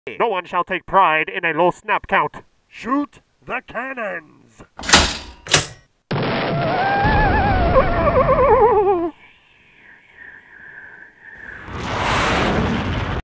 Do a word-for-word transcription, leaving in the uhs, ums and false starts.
No one shall take pride in a low snap count. Shoot the cannon!